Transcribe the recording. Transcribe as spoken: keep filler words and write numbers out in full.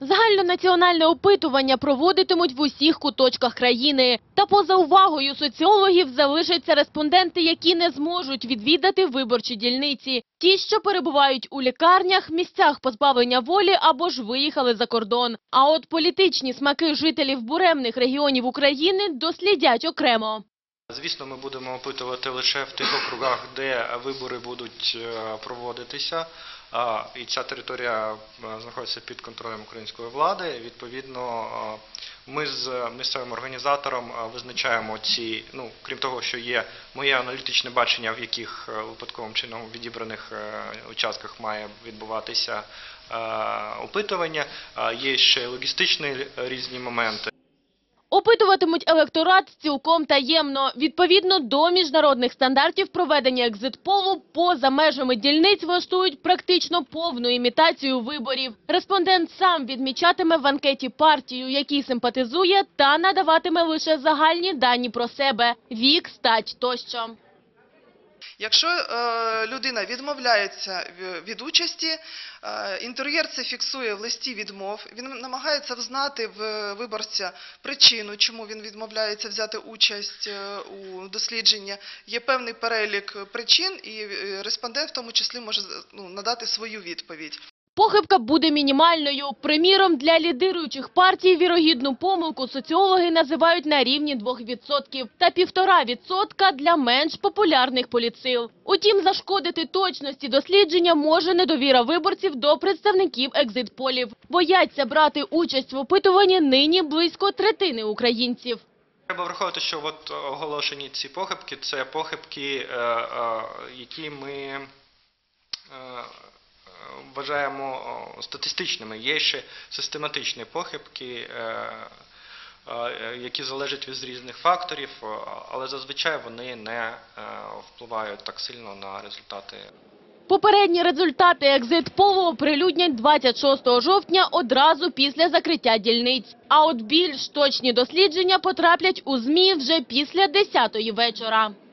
Загальнонаціональне опитування проводитимуть в усіх куточках країни. Та поза увагою соціологів залишаться респонденти, які не зможуть відвідати виборчі дільниці. Ті, що перебувають у лікарнях, місцях позбавлення волі або ж виїхали за кордон. А от політичні смаки жителів буремних регіонів України дослідять окремо. Звісно, ми будемо опитувати лише в тих округах, де вибори будуть проводитися, і ця територія знаходиться під контролем української влади. Відповідно, ми з місцевим організатором визначаємо ці, ну, крім того, що є моє аналітичне бачення, в яких випадковим чином в відібраних участках має відбуватися опитування, є ще логістичні різні моменти. Опитуватимуть електорат цілком таємно. Відповідно до міжнародних стандартів проведення екзит-полу поза межами дільниць влаштують практично повну імітацію виборів. Респондент сам відмічатиме в анкеті партію, якій симпатизує, та надаватиме лише загальні дані про себе – вік, стать тощо. Якщо е, людина відмовляється від участі, е, інтер'єр це фіксує в листі відмов, він намагається взнати в виборця причину, чому він відмовляється взяти участь е, у дослідженні. Є певний перелік причин, і респондент в тому числі може ну, надати свою відповідь. Похибка буде мінімальною. Приміром, для лідируючих партій вірогідну помилку соціологи називають на рівні двох відсотків та півтора відсотка для менш популярних політсил. Утім, зашкодити точності дослідження може недовіра виборців до представників екзит-полів. Бояться брати участь в опитуванні нині близько третини українців. Треба враховувати, що от оголошені ці похибки – це похибки, які ми вважаємо статистичними. Є ще систематичні похибки, які залежать від різних факторів, але зазвичай вони не впливають так сильно на результати. Попередні результати екзит-полу оприлюднять двадцять шостого жовтня одразу після закриття дільниць. А от більш точні дослідження потраплять у ЗМІ вже після десятої вечора.